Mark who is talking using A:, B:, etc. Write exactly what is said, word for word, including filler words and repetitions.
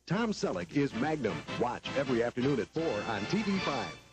A: Tom Selleck is Magnum. Watch every afternoon at four on T V five.